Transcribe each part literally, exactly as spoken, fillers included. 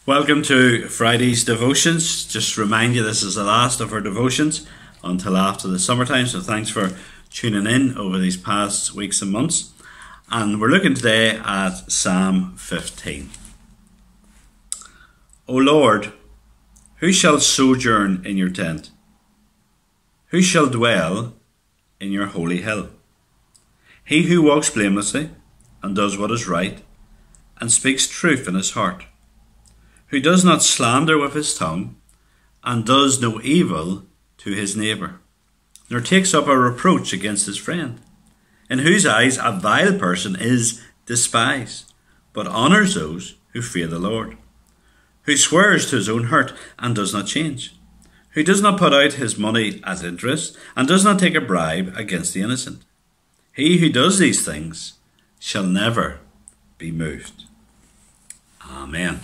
Welcome to Friday's devotions. Just remind you this is the last of our devotions until after the summertime, so thanks for tuning in over these past weeks and months. And we're looking today at Psalm fifteen. O Lord, who shall sojourn in your tent? Who shall dwell in your holy hill? He who walks blamelessly and does what is right and speaks truth in his heart, who does not slander with his tongue, and does no evil to his neighbour, nor takes up a reproach against his friend, in whose eyes a vile person is despised, but honours those who fear the Lord, who swears to his own hurt and does not change, who does not put out his money at interest, and does not take a bribe against the innocent. He who does these things shall never be moved. Amen.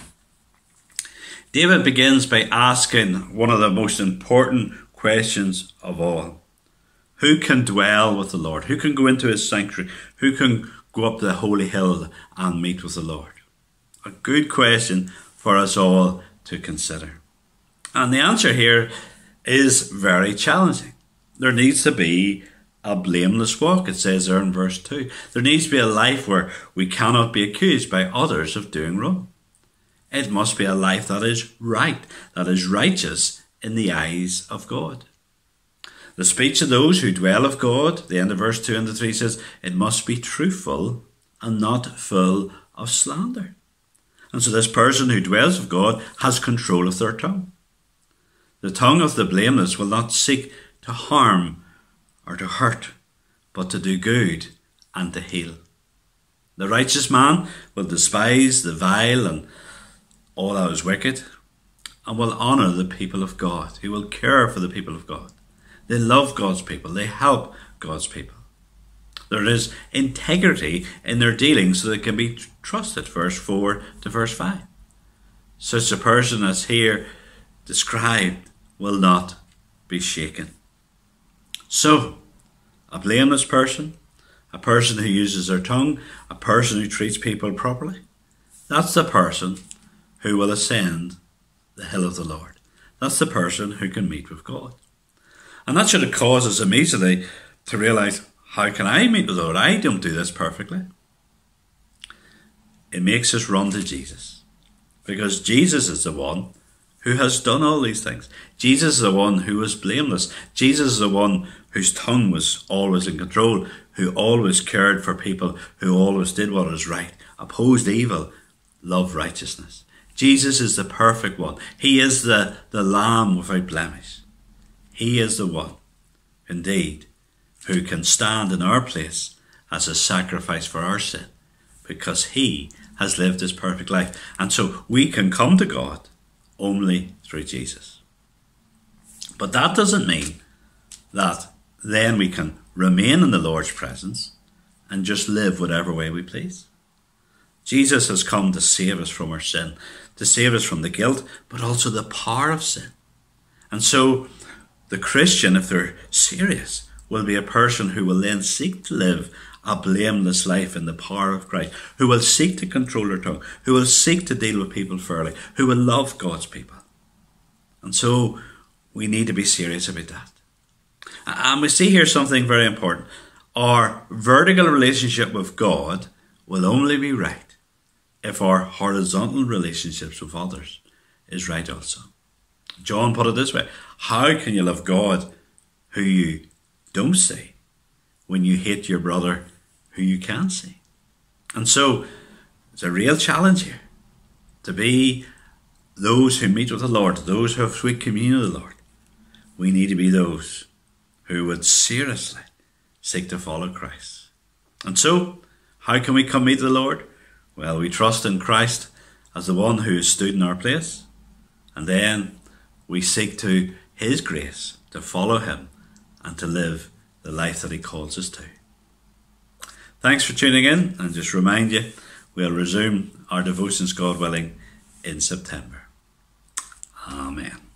David begins by asking one of the most important questions of all. Who can dwell with the Lord? Who can go into his sanctuary? Who can go up the holy hill and meet with the Lord? A good question for us all to consider. And the answer here is very challenging. There needs to be a blameless walk, it says there in verse two. There needs to be a life where we cannot be accused by others of doing wrong. It must be a life that is right, that is righteous in the eyes of God. The speech of those who dwell of God, the end of verse two and the three says, it must be truthful and not full of slander. And so this person who dwells of God has control of their tongue. The tongue of the blameless will not seek to harm or to hurt, but to do good and to heal. The righteous man will despise the vile and all that is wicked, and will honour the people of God, who will care for the people of God. They love God's people, they help God's people. There is integrity in their dealings so they can be trusted, verse four to verse five. Such a person as here described will not be shaken. So, a blameless person, a person who uses their tongue, a person who treats people properly, that's the person who will ascend the hill of the Lord. That's the person who can meet with God. And that should have caused us immediately to realise, how can I meet with the Lord? I don't do this perfectly. It makes us run to Jesus, because Jesus is the one who has done all these things. Jesus is the one who was blameless. Jesus is the one whose tongue was always in control, who always cared for people, who always did what was right, opposed evil, loved righteousness. Jesus is the perfect one. He is the, the Lamb without blemish. He is the one, indeed, who can stand in our place as a sacrifice for our sin, because he has lived his perfect life. And so we can come to God only through Jesus. But that doesn't mean that then we can remain in the Lord's presence and just live whatever way we please. Jesus has come to save us from our sin, to save us from the guilt, but also the power of sin. And so the Christian, if they're serious, will be a person who will then seek to live a blameless life in the power of Christ, who will seek to control their tongue, who will seek to deal with people fairly, who will love God's people. And so we need to be serious about that. And we see here something very important. Our vertical relationship with God will only be right if our horizontal relationships with others is right also. John put it this way: how can you love God who you don't see when you hate your brother who you can see? And so it's a real challenge here to be those who meet with the Lord, those who have sweet communion with the Lord. We need to be those who would seriously seek to follow Christ. And so, how can we come meet the Lord? Well, we trust in Christ as the one who stood in our place, and then we seek to his grace to follow him and to live the life that he calls us to. Thanks for tuning in, and just remind you, we'll resume our devotions, God willing, in September. Amen.